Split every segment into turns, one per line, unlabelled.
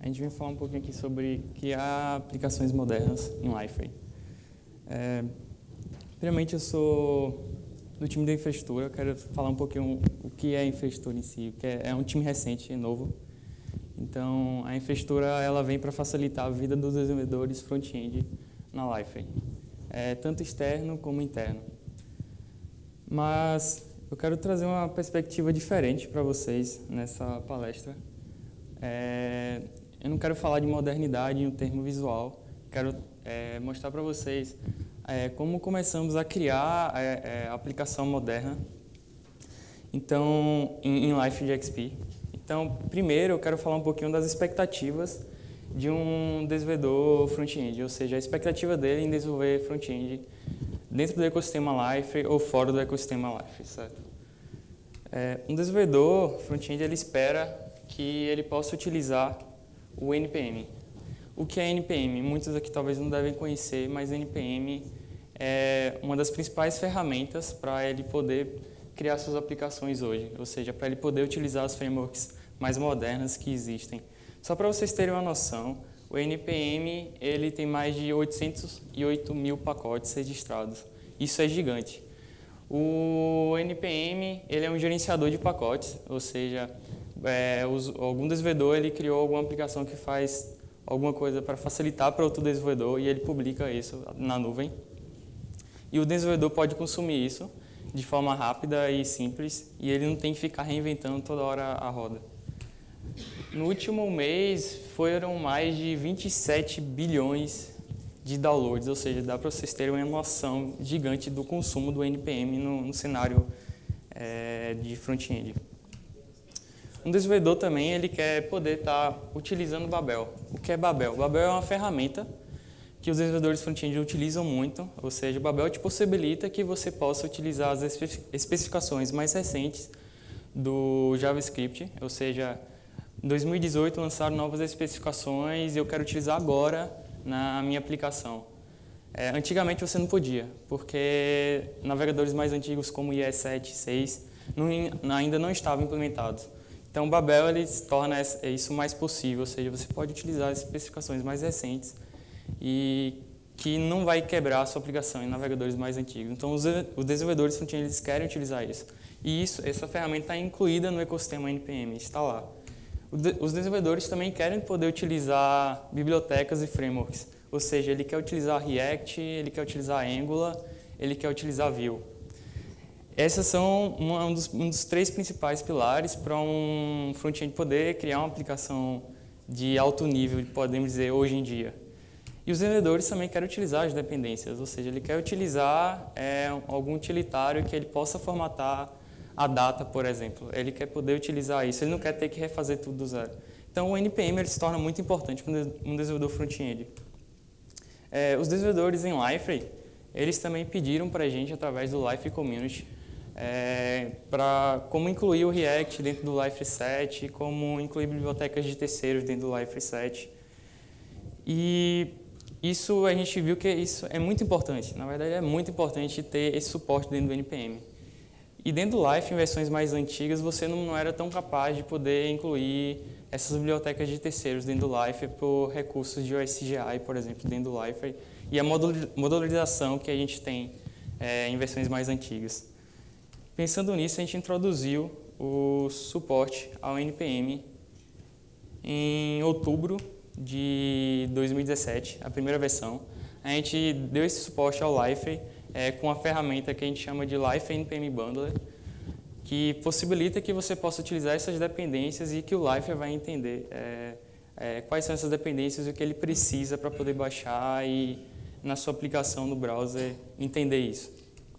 gente vem falar um pouquinho aqui sobre criar aplicações modernas em Liferay. Primeiramente, eu sou do time de infraestrutura. Eu quero falar um pouquinho o que é a infraestrutura em si, que é um time recente, novo. Então, a infraestrutura ela vem para facilitar a vida dos desenvolvedores front-end na Liferay, tanto externo como interno. Mas eu quero trazer uma perspectiva diferente para vocês nessa palestra. Eu não quero falar de modernidade em um termo visual, quero mostrar para vocês como começamos a criar a aplicação moderna então, em Liferay XP. Então, primeiro eu quero falar um pouquinho das expectativas de um desenvolvedor front-end, ou seja, a expectativa dele em desenvolver front-end dentro do ecossistema Liferay ou fora do ecossistema Liferay, certo? Um desenvolvedor front-end ele espera que ele possa utilizar o NPM. O que é NPM? Muitos aqui talvez não devem conhecer, mas NPM é uma das principais ferramentas para ele poder criar suas aplicações hoje, ou seja, para ele poder utilizar as frameworks mais modernas que existem. Só para vocês terem uma noção, o NPM ele tem mais de 808 mil pacotes registrados. Isso é gigante. O NPM ele é um gerenciador de pacotes, ou seja, algum desenvolvedor ele criou alguma aplicação que faz alguma coisa para facilitar para outro desenvolvedor e ele publica isso na nuvem. E o desenvolvedor pode consumir isso de forma rápida e simples e ele não tem que ficar reinventando toda hora a roda. No último mês foram mais de 27 bilhões de downloads, ou seja, dá para vocês terem uma noção gigante do consumo do NPM no cenário de front-end. Um desenvolvedor também ele quer poder estar utilizando Babel. O que é Babel? Babel é uma ferramenta que os desenvolvedores front-end utilizam muito, ou seja, o Babel te possibilita que você possa utilizar as especificações mais recentes do JavaScript, ou seja, em 2018 lançaram novas especificações e eu quero utilizar agora na minha aplicação. Antigamente você não podia, porque navegadores mais antigos como IE 7, 6 ainda não estavam implementados. Então o Babel ele torna isso mais possível, ou seja, você pode utilizar as especificações mais recentes e que não vai quebrar a sua aplicação em navegadores mais antigos. Então os desenvolvedores front-end eles querem utilizar isso. E essa ferramenta está incluída no ecossistema NPM, está lá. Os desenvolvedores também querem poder utilizar bibliotecas e frameworks, ou seja, ele quer utilizar React, ele quer utilizar Angular, ele quer utilizar Vue. Essas são um dos três principais pilares para um front-end poder criar uma aplicação de alto nível, podemos dizer, hoje em dia. E os desenvolvedores também querem utilizar as dependências, ou seja, ele quer utilizar algum utilitário que ele possa formatar a data, por exemplo. Ele quer poder utilizar isso, ele não quer ter que refazer tudo do zero. Então, o NPM ele se torna muito importante para um desenvolvedor front-end. Os desenvolvedores em Liferay, eles também pediram para a gente, através do Liferay Community, para como incluir o React dentro do Liferay 7, como incluir bibliotecas de terceiros dentro do Liferay 7. E isso a gente viu que isso é muito importante. Na verdade, é muito importante ter esse suporte dentro do NPM. E dentro do Liferay, em versões mais antigas, você não era tão capaz de poder incluir essas bibliotecas de terceiros dentro do Liferay por recursos de OSGI, por exemplo, dentro do Liferay, e a modularização que a gente tem em versões mais antigas. Pensando nisso, a gente introduziu o suporte ao NPM em outubro de 2017, a primeira versão. A gente deu esse suporte ao Liferay com a ferramenta que a gente chama de Liferay NPM Bundler, que possibilita que você possa utilizar essas dependências e que o Liferay vai entender quais são essas dependências e o que ele precisa para poder baixar e, na sua aplicação no browser, entender isso.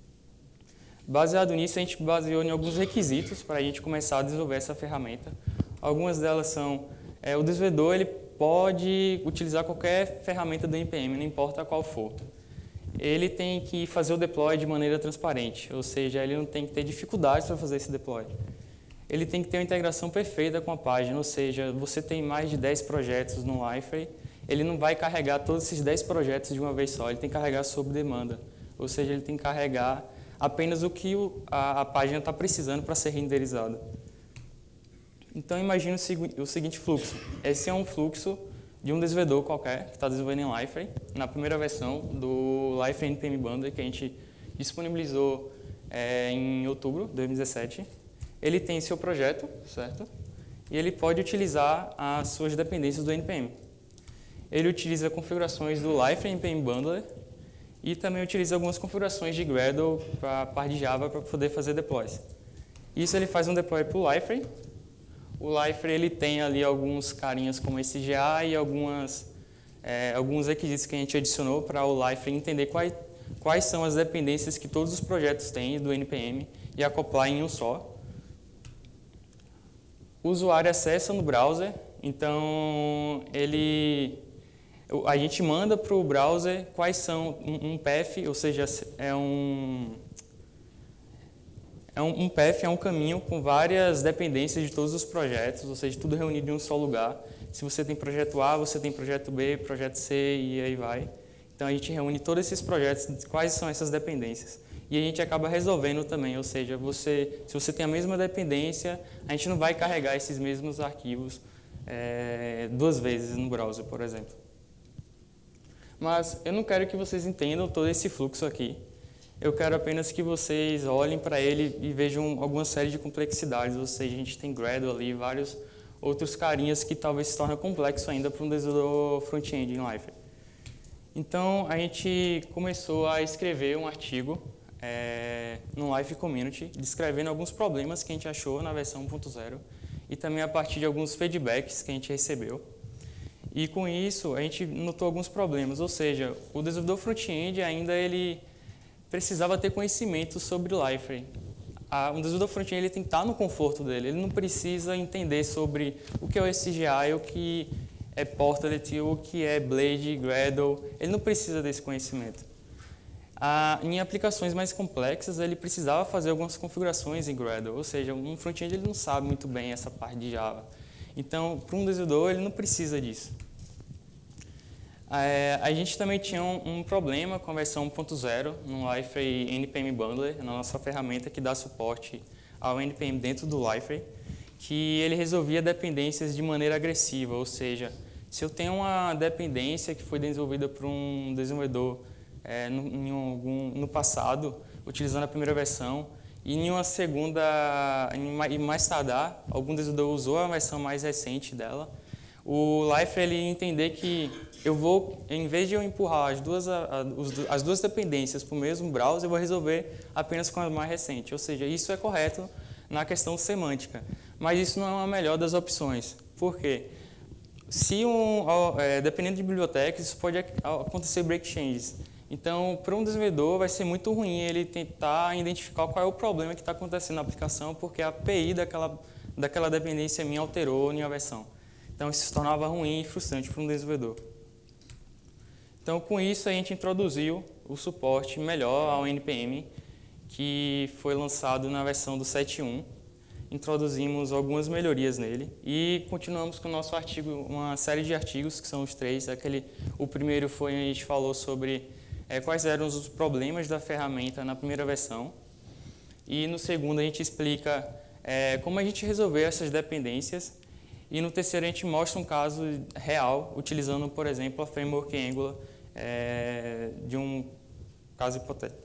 Baseado nisso, a gente baseou em alguns requisitos para a gente começar a desenvolver essa ferramenta. Algumas delas são, o desenvolvedor ele pode utilizar qualquer ferramenta do NPM, não importa qual for. Ele tem que fazer o deploy de maneira transparente, ou seja, ele não tem que ter dificuldades para fazer esse deploy. Ele tem que ter uma integração perfeita com a página, ou seja, você tem mais de 10 projetos no Liferay, ele não vai carregar todos esses 10 projetos de uma vez só, ele tem que carregar sob demanda, ou seja, ele tem que carregar apenas o que a página está precisando para ser renderizada. Então, imagine o seguinte fluxo. Esse é um fluxo de um desenvolvedor qualquer que está desenvolvendo em Liferay, na primeira versão do Liferay NPM Bundler, que a gente disponibilizou em outubro de 2017. Ele tem seu projeto, certo? E ele pode utilizar as suas dependências do NPM. Ele utiliza configurações do Liferay NPM Bundler e também utiliza algumas configurações de Gradle para a parte de Java para poder fazer deploys. Isso ele faz um deploy para o Liferay. O Liferay ele tem ali alguns carinhas como SGA e alguns requisitos que a gente adicionou para o Liferay entender quais são as dependências que todos os projetos têm do NPM e acoplar em um só. O usuário acessa no browser, então a gente manda para o browser quais são um path, ou seja, um path é um caminho com várias dependências de todos os projetos, ou seja, tudo reunido em um só lugar. Se você tem projeto A, você tem projeto B, projeto C e aí vai. Então a gente reúne todos esses projetos, quais são essas dependências. E a gente acaba resolvendo também, ou seja, se você tem a mesma dependência, a gente não vai carregar esses mesmos arquivos duas vezes no browser, por exemplo. Mas eu não quero que vocês entendam todo esse fluxo aqui. Eu quero apenas que vocês olhem para ele e vejam alguma série de complexidades, ou seja, a gente tem Gradle ali, vários outros carinhas que talvez se tornem complexo ainda para um desenvolvedor front-end em Liferay. Então, a gente começou a escrever um artigo no Liferay Community, descrevendo alguns problemas que a gente achou na versão 1.0 e também a partir de alguns feedbacks que a gente recebeu. E com isso, a gente notou alguns problemas, ou seja, o desenvolvedor front-end ainda ele precisava ter conhecimento sobre o Liferay. Um desenvolvedor front-end ele tem que estar no conforto dele, ele não precisa entender sobre o que é o SGA, o que é Portlet, o que é Blade, Gradle, ele não precisa desse conhecimento. Em aplicações mais complexas, ele precisava fazer algumas configurações em Gradle, ou seja, um front-end ele não sabe muito bem essa parte de Java. Então, para um desenvolvedor, ele não precisa disso. A gente também tinha um problema com a versão 1.0 no Liferay NPM Bundler, na nossa ferramenta que dá suporte ao NPM dentro do Liferay, que ele resolvia dependências de maneira agressiva, ou seja, se eu tenho uma dependência que foi desenvolvida por um desenvolvedor no passado, utilizando a primeira versão, e em uma segunda, e mais tardar, algum desenvolvedor usou a versão mais recente dela, o Liferay ele ia entender que eu vou, em vez de eu empurrar as duas dependências para o mesmo browser, eu vou resolver apenas com a mais recente. Ou seja, isso é correto na questão semântica, mas isso não é a melhor das opções. Por quê? Dependendo de bibliotecas, isso pode acontecer break changes. Então, para um desenvolvedor, vai ser muito ruim ele tentar identificar qual é o problema que está acontecendo na aplicação, porque a API daquela dependência minha alterou em uma versão. Então, isso se tornava ruim e frustrante para um desenvolvedor. Então, com isso, a gente introduziu o suporte melhor ao NPM, que foi lançado na versão do 7.1. Introduzimos algumas melhorias nele e continuamos com o nosso artigo, uma série de artigos, que são os 3. O primeiro foi, a gente falou sobre quais eram os problemas da ferramenta na primeira versão. E no segundo, a gente explica como a gente resolveu essas dependências. E no terceiro, a gente mostra um caso real, utilizando, por exemplo, a framework Angular de um caso hipotético.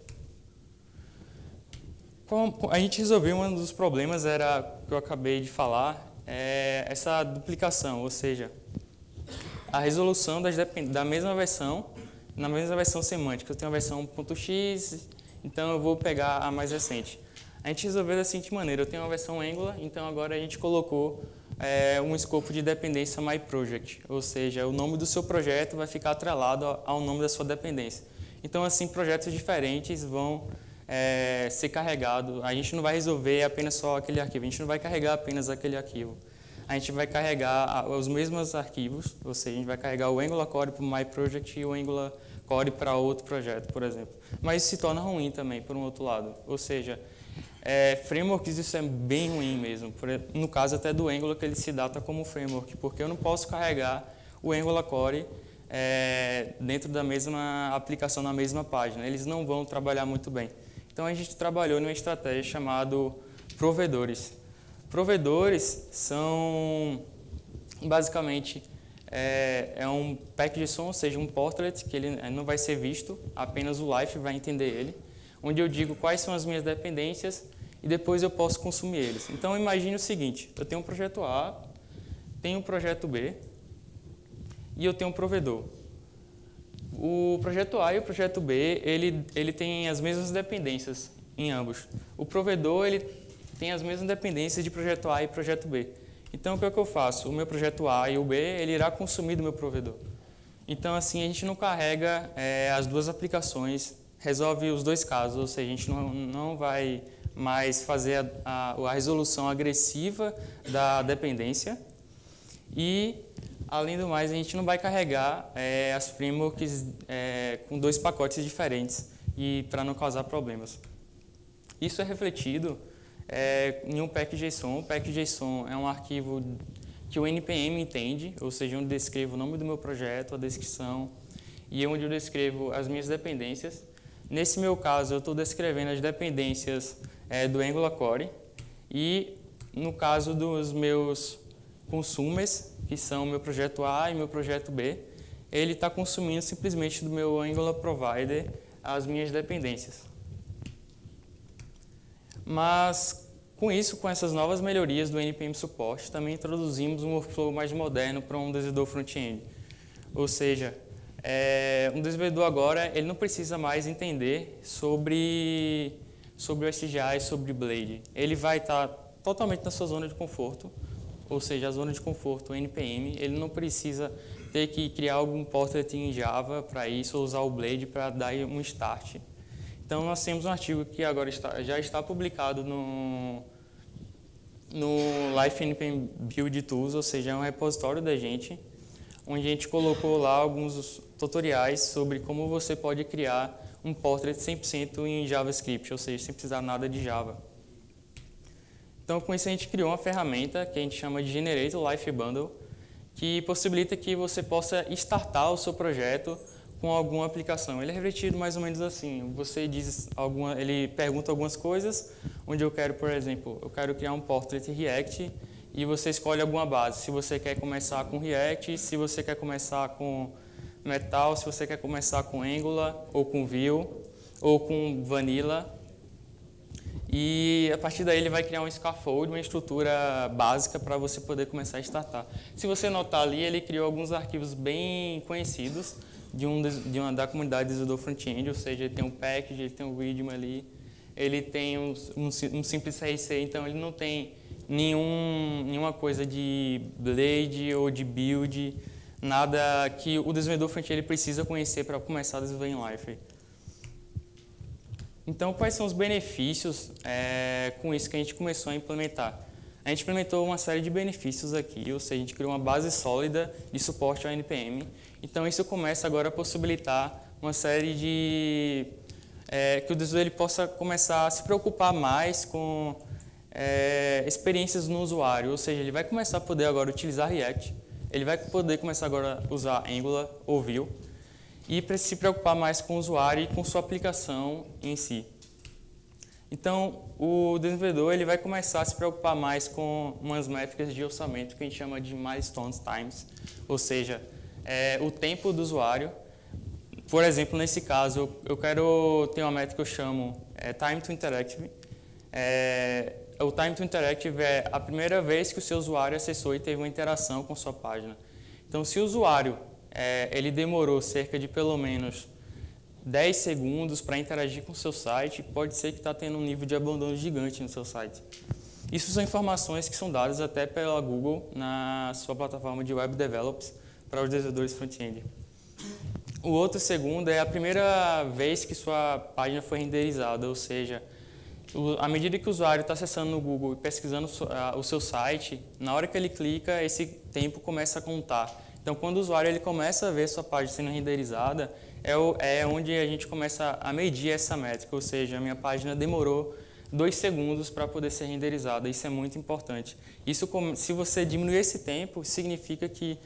A gente resolveu um dos problemas, que eu acabei de falar, essa duplicação, ou seja, a resolução da mesma versão, na mesma versão semântica. Eu tenho a versão .x, então eu vou pegar a mais recente. A gente resolveu da seguinte maneira, eu tenho uma versão Angular, então agora a gente colocou um escopo de dependência MyProject, ou seja, o nome do seu projeto vai ficar atrelado ao nome da sua dependência. Então, assim, projetos diferentes vão ser carregados. A gente não vai resolver apenas só aquele arquivo, a gente não vai carregar apenas aquele arquivo. A gente vai carregar os mesmos arquivos, ou seja, a gente vai carregar o Angular Core para o MyProject e o Angular Core para outro projeto, por exemplo. Mas isso se torna ruim também, por um outro lado. Ou seja, frameworks, isso é bem ruim mesmo. No caso até do Angular, que ele se data como framework, porque eu não posso carregar o Angular Core dentro da mesma aplicação, na mesma página. Eles não vão trabalhar muito bem. Então, a gente trabalhou numa estratégia chamada provedores. Provedores são, basicamente, é um packJSON, ou seja, um portlet, que ele não vai ser visto, apenas o Life vai entender ele, onde eu digo quais são as minhas dependências e depois eu posso consumir eles. Então, imagine o seguinte, eu tenho um projeto A, tenho um projeto B e eu tenho um provedor. O projeto A e o projeto B, ele tem as mesmas dependências em ambos. O provedor, ele tem as mesmas dependências de projeto A e projeto B. Então, o que é que eu faço? O meu projeto A e o B, ele irá consumir do meu provedor. Então, assim, a gente não carrega as duas aplicações, resolve os dois casos, ou seja, a gente não vai mais fazer a resolução agressiva da dependência e, além do mais, a gente não vai carregar as frameworks com dois pacotes diferentes e para não causar problemas. Isso é refletido em um packJSON. O packJSON é um arquivo que o NPM entende, ou seja, onde eu descrevo o nome do meu projeto, a descrição, e onde eu descrevo as minhas dependências. Nesse meu caso, eu estou descrevendo as dependências do Angular Core, e no caso dos meus consumers, que são o meu projeto A e meu projeto B, ele está consumindo simplesmente do meu Angular Provider as minhas dependências. Mas, com isso, com essas novas melhorias do NPM Support, também introduzimos um workflow mais moderno para um desenvolvedor front-end. Ou seja, um desenvolvedor agora ele não precisa mais entender sobre o SGI, sobre Blade. Ele vai estar totalmente na sua zona de conforto, ou seja, a zona de conforto NPM. Ele não precisa ter que criar algum portlet em Java para isso, ou usar o Blade para dar um start. Então, nós temos um artigo que agora já está publicado no Life NPM Build Tools, ou seja, é um repositório da gente, onde a gente colocou lá alguns tutoriais sobre como você pode criar um portlet 100% em JavaScript, ou seja, sem precisar nada de Java. Então, com isso, a gente criou uma ferramenta que a gente chama de Generate Life Bundle, que possibilita que você possa startar o seu projeto com alguma aplicação. Ele é refletido mais ou menos assim. Você diz ele pergunta algumas coisas, onde eu quero, por exemplo, eu quero criar um portlet React e você escolhe alguma base. Se você quer começar com React, se você quer começar com Metal, se você quer começar com Angular, ou com Vue, ou com Vanilla. E a partir daí ele vai criar um scaffold, uma estrutura básica para você poder começar a startar. Se você notar ali, ele criou alguns arquivos bem conhecidos da comunidade desenvolvedor front-end, ou seja, ele tem um package, ele tem um readme ali, ele tem um simples RC, então ele não tem nenhuma coisa de Blade ou de build, nada que o desenvolvedor front-end precisa conhecer para começar a desenvolver em Life. Então, quais são os benefícios com isso que a gente começou a implementar? A gente implementou uma série de benefícios aqui, ou seja, a gente criou uma base sólida de suporte ao NPM. Então, isso começa agora a possibilitar uma série de... que o desenvolvedor ele possa começar a se preocupar mais com experiências no usuário, ou seja, ele vai começar a poder agora utilizar React, ele vai poder começar agora a usar Angular ou Vue, e para se preocupar mais com o usuário e com sua aplicação em si. Então, o desenvolvedor ele vai começar a se preocupar mais com umas métricas de orçamento que a gente chama de milestones times, ou seja, o tempo do usuário. Por exemplo, nesse caso, eu quero ter uma métrica que eu chamo Time to Interactive. O Time to Interactive é a primeira vez que o seu usuário acessou e teve uma interação com sua página. Então, se o usuário ele demorou cerca de pelo menos 10 segundos para interagir com o seu site, pode ser que está tendo um nível de abandono gigante no seu site. Isso são informações que são dadas até pela Google na sua plataforma de Web Developers para os desenvolvedores front-end. O outro segundo é a primeira vez que sua página foi renderizada, ou seja, à medida que o usuário está acessando no Google e pesquisando o seu site, na hora que ele clica, esse tempo começa a contar. Então, quando o usuário ele começa a ver sua página sendo renderizada, é onde a gente começa a medir essa métrica, ou seja, a minha página demorou 2 segundos para poder ser renderizada. Isso é muito importante. Isso, se você diminuir esse tempo, significa que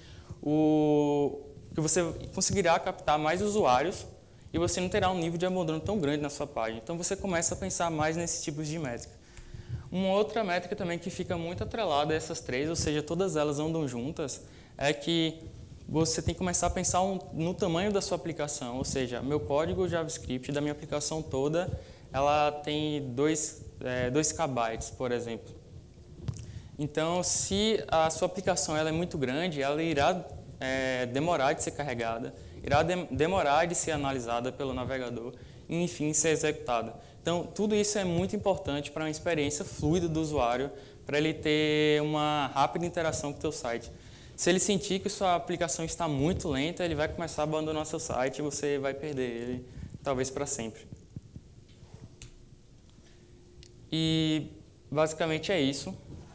você conseguirá captar mais usuários e você não terá um nível de abandono tão grande na sua página. Então, você começa a pensar mais nesses tipos de métrica. Uma outra métrica também que fica muito atrelada a essas três, ou seja, todas elas andam juntas, é que você tem que começar a pensar no tamanho da sua aplicação, ou seja, meu código JavaScript da minha aplicação toda, ela tem 2 KB, por exemplo. Então, se a sua aplicação ela é muito grande, ela irá demorar de ser carregada, irá demorar de ser analisada pelo navegador e, enfim, ser executada. Então, tudo isso é muito importante para uma experiência fluida do usuário, para ele ter uma rápida interação com o teu site. Se ele sentir que sua aplicação está muito lenta, ele vai começar a abandonar seu site e você vai perder ele, talvez para sempre. E, basicamente, é isso.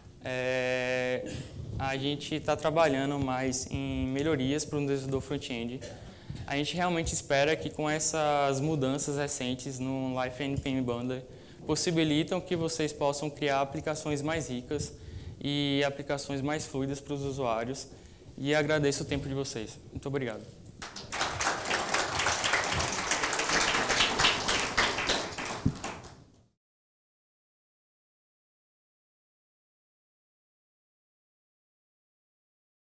A gente está trabalhando mais em melhorias para o desenvolvedor front-end. A gente realmente espera que com essas mudanças recentes no Life NPM Bundler possibilitam que vocês possam criar aplicações mais ricas e aplicações mais fluidas para os usuários. E agradeço o tempo de vocês. Muito obrigado.